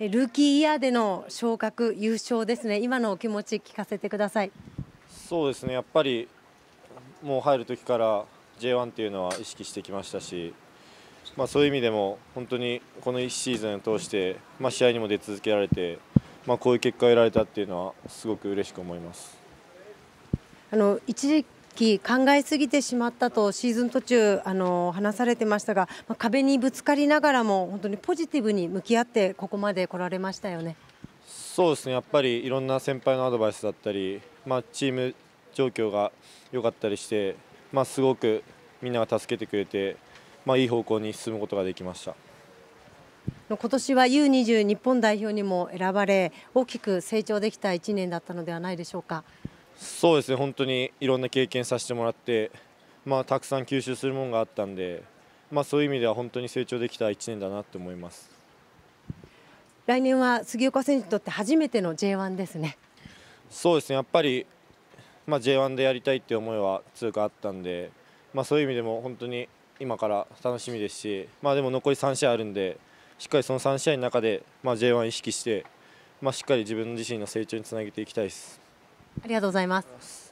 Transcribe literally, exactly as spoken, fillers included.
ルーキーイヤーでの昇格、優勝ですね、今のお気持ち聞かせてください。 そうですね、やっぱりもう入る時から ジェイワン っていうのは意識してきましたし、まあ、そういう意味でも本当にこのいちシーズンを通して、まあ、試合にも出続けられて、まあ、こういう結果を得られたっていうのはすごく嬉しく思います。 あの一時期考えすぎてしまったとシーズン途中あの話されてましたが、まあ、壁にぶつかりながらも本当にポジティブに向き合ってここまで来られましたよね。 そうですね、やっぱりいろんな先輩のアドバイスだったり、まあ、チーム状況が良かったりして、まあ、すごくみんなが助けてくれて、まあ、いい方向に進むことができました。 今年は ユーにじゅう 日本代表にも選ばれ、大きく成長できたいちねんだったのではないでしょうか。 そうですね、本当にいろんな経験させてもらって、まあ、たくさん吸収するものがあったんで、まあ、そういう意味では本当に成長できたいちねんだなと思います。 来年は杉岡選手にとって初めての ジェイワン ですね。 そうですね、やっぱり、まあ、ジェイワン でやりたいっていう思いは強くあったんで、まあ、そういう意味でも本当に今から楽しみですし、まあ、でも残りさん試合あるんで、しっかりそのさん試合の中で、まあ、ジェイワン 意識して、まあ、しっかり自分自身の成長につなげていきたいです。 ありがとうございます。